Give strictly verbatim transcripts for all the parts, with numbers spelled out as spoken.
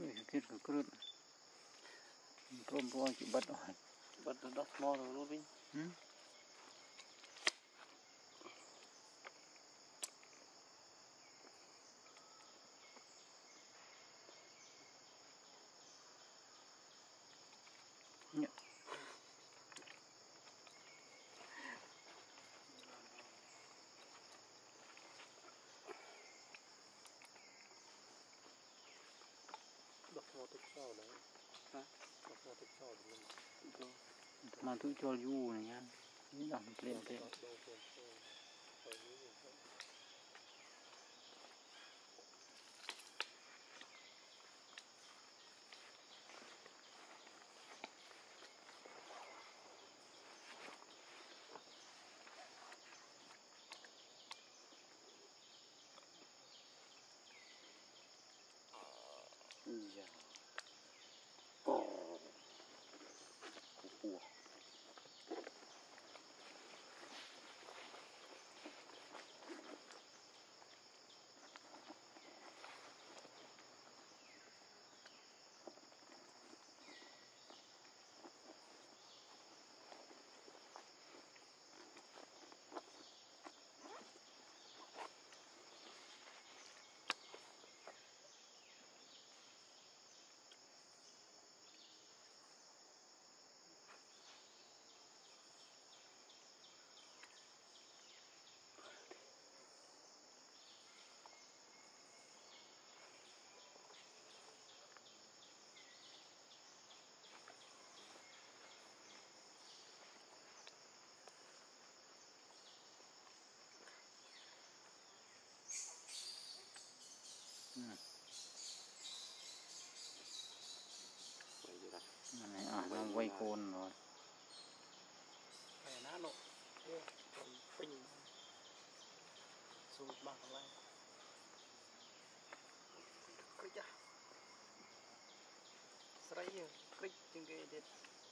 คิดก็กรึดพร้อมพร้อมจะบัดอ่อนบัดดอกมอลรู้ไหมเนี่ยดอกมอตุกเศร้าเลยฮะดอกมอตุกเศร้าเลยมาทุกจอลยูนี่ยันนี่ดอกเปลี่ยนเปลี่ยนอย่าโอ้โหnày à nó quay côn rồi này ná lộ còn phình xuống bạc lại cái cha sấy cái chừng cái đẹp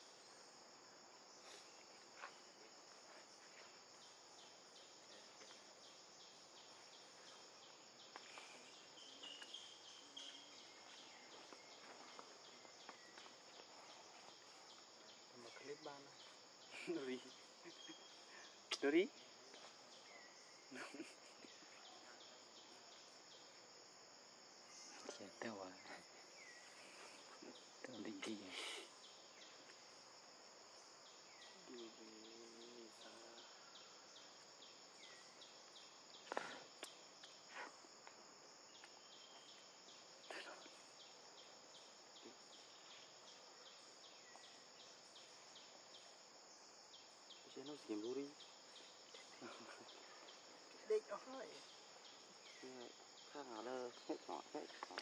clip ban Dori Dori Chả tao à tao định gì chứ nó xỉm luôn đi đi cho hơi khác hả lơ hết họ hết họ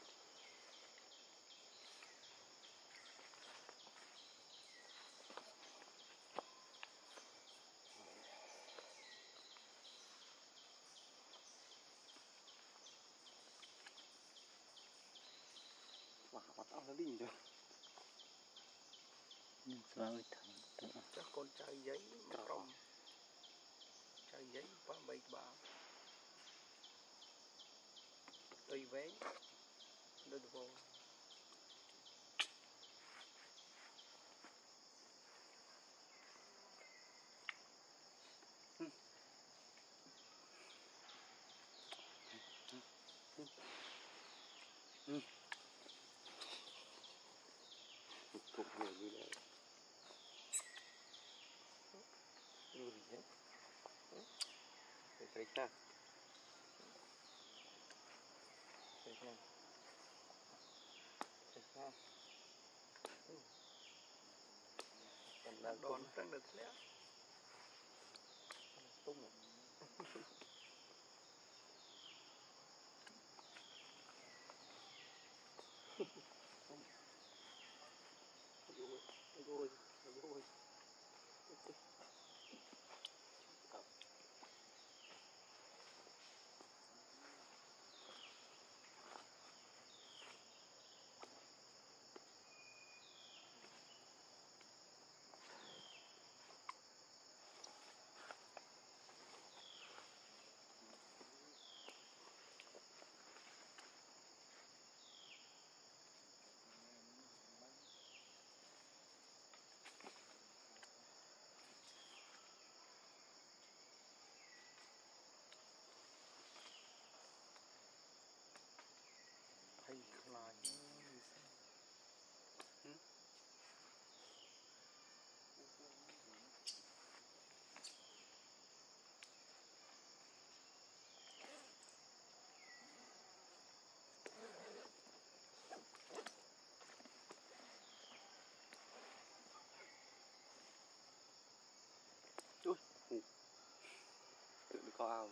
wow bắt ao nó đi rồi nhưng sao ấy thằng chắc con trai giấy mà rong trai giấy ba bảy ba tùy vé đưa được vô cục nhiều như vậy luôn gì hết để thấy sao thấy sao thấy sao còn là đòn đang được lẽ tung rồi rồi rồi rồi ao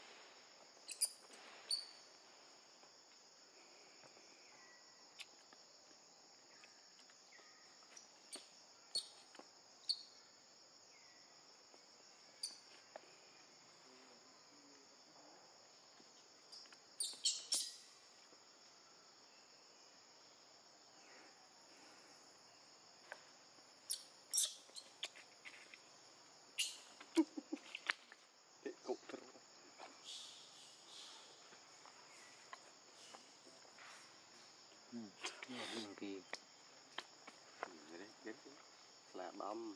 Monkey. Là bấm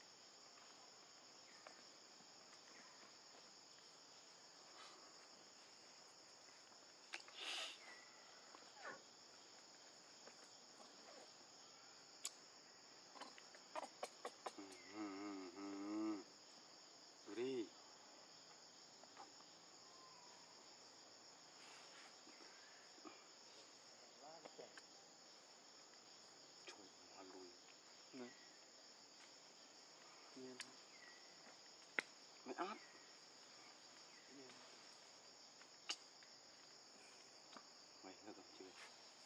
đi mày áp mày nó còn chưa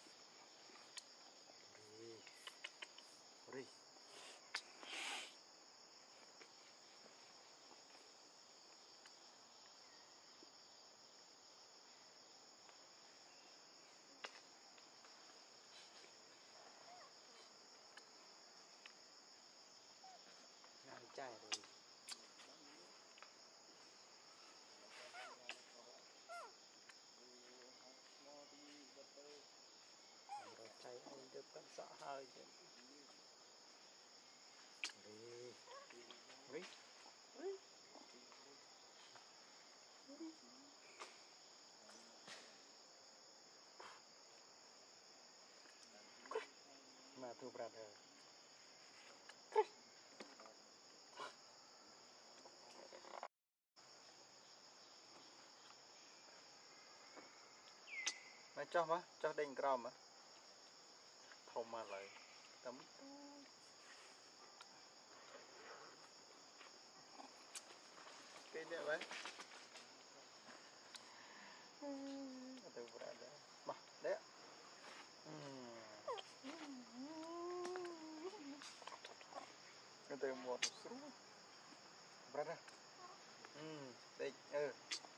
đi đi ngài trai rồi chạy anh được con sợ hơi chứ đi đi đi mà thu brother mày cho mà cho đỉnh crom mà không mà lại tấm cái này vậy từ brother mà đấy cái từ một số brother đây ừ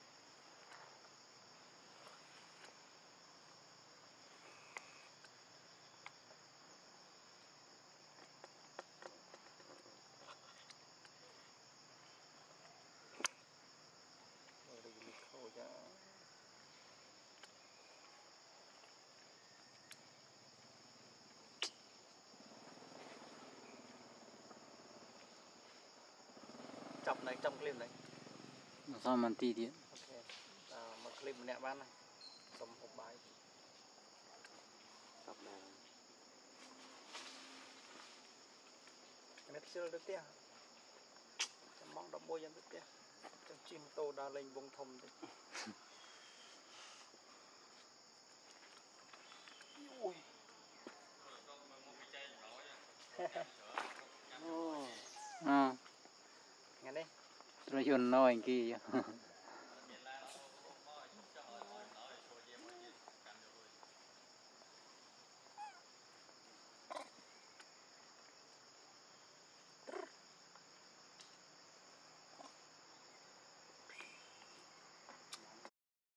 chọc này trong clip này Sao mình ti đi? ok à, một clip nè bán này xong một bài chọc này cái này chưa được tiền mong đóng bôi dân được tiền trong chim tô đa lên bông thông đấy ui à nghe đi rồi chọn nói anh kia